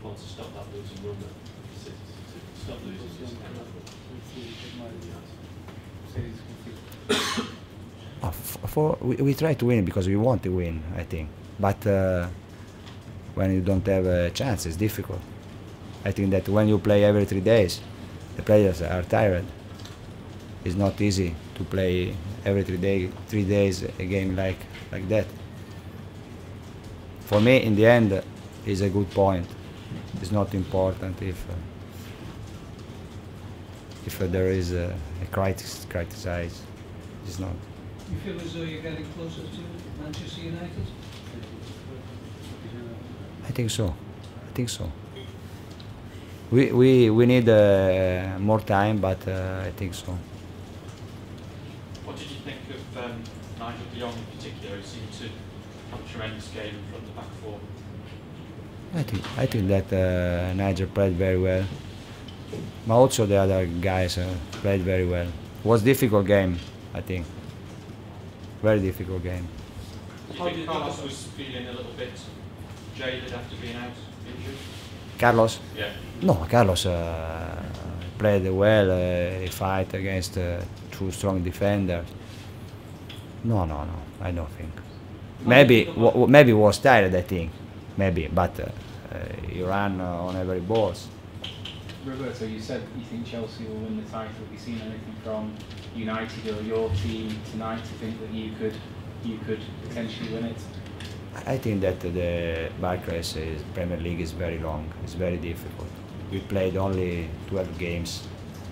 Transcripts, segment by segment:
want to stop that losing run then? To stop losing this kind of we try to win because we want to win, I think. But when you don't have a chance, it's difficult. I think that when you play every 3 days, the players are tired. It's not easy to play every 3 days a game like that. For me, in the end, it's a good point. It's not important if there is a criticize. It's not. You feel as though you're getting closer to Manchester United? I think so. I think so. We need more time, but I think so. What did you think of Nigel de Jong in particular? He seemed to have a tremendous game in front of the back four. I think that Nigel played very well, but also the other guys played very well. It was a difficult game, I think. Very difficult game. Do you think Carlos was feeling a little bit jaded after being out injured? Carlos? Yeah. No, Carlos played well. He fight against two strong defenders. No, I don't think. Maybe was tired, I think. Maybe, but he ran on every ball. Roberto, you said you think Chelsea will win the title. Have you seen anything from United or your team tonight to think that you could potentially win it? I think that the Barclays Premier League is very long. It's very difficult. We played only 12 games.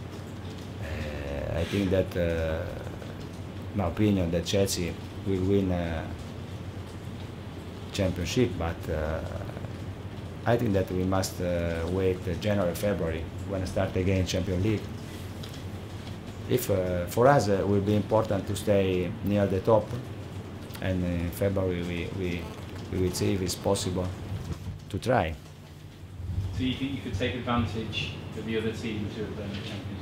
I think that, in my opinion, that Chelsea will win championship, but I think that we must wait January, February when I start again Champions League. If for us it will be important to stay near the top, and in February we will see if it's possible to try. So you think you could take advantage of the other teams who have done the Champions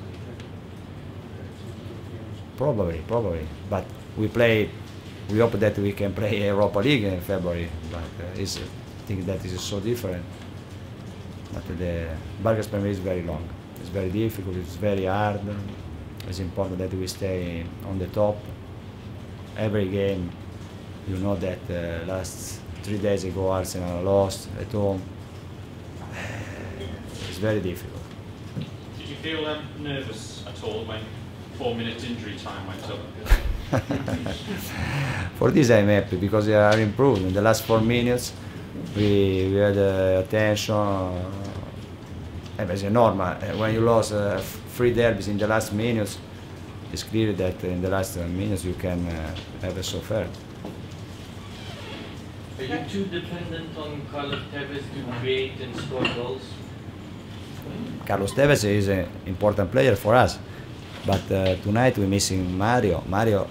League? Probably, but we hope that we can play Europa League in February, but I think that is so different. But the Barclays Premier League is very long. It's very difficult, it's very hard. It's important that we stay on the top. Every game, you know that last 3 days ago Arsenal lost at home. It's very difficult. Did you feel nervous at all when 4-minute injury time went up? For this I'm happy because we are improved. In the last 4 minutes we had attention. It's normal. When you lose 3 derbies in the last minutes, it's clear that in the last minutes you can have a suffer. Are you too dependent on Carlos Tevez to create and score goals? Carlos Tevez is an important player for us, but tonight we're missing Mario. Mario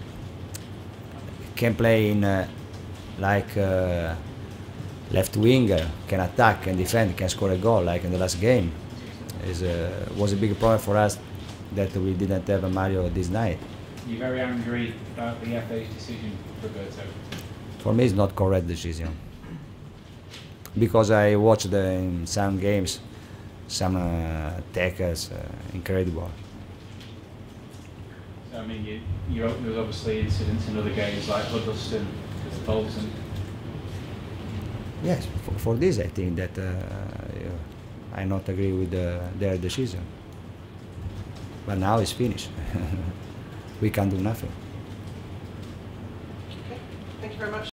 can play in like left winger, can attack, can defend, can score a goal like in the last game. It was a big problem for us that we didn't have a Mario this night. You're very angry about the FA's decision, Roberto. For me, it's not correct decision because I watched in some games some tackles, incredible. So, I mean, there was obviously incidents in other games like Huddleston, Bolton. Yes, for this I think that I not agree with their decision. But now it's finished. We can't do nothing. Okay. Thank you very much.